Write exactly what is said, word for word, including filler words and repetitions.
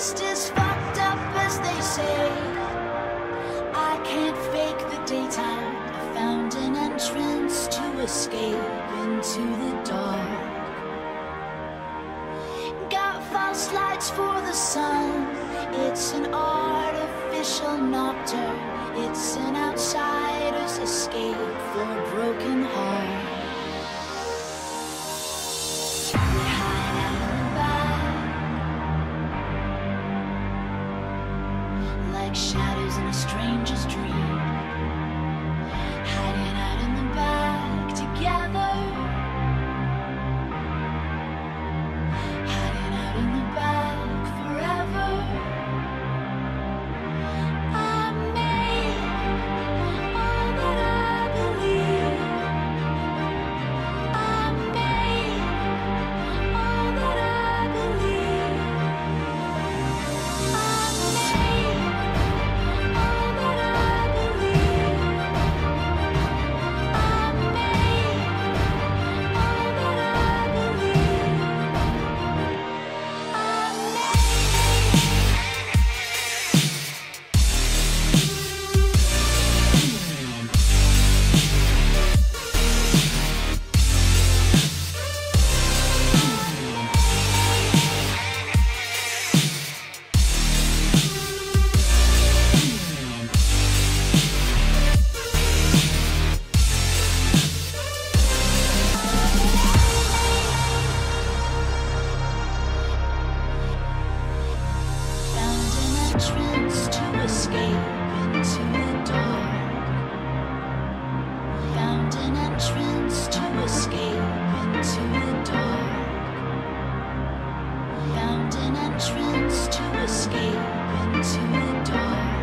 just as fucked up as they say. I can't fake the daytime. I found an entrance to escape into the dark. Got false lights for the sun. It's an artificial nocturne. It's an outsider's escape for a broken heart. We hide out in the back, like shadows in a stranger's dream. Hiding out in the back together. Hiding out in the back forever. Entrance to escape into the dark. Found an entrance to escape into the dark. Found an entrance to escape into the dark.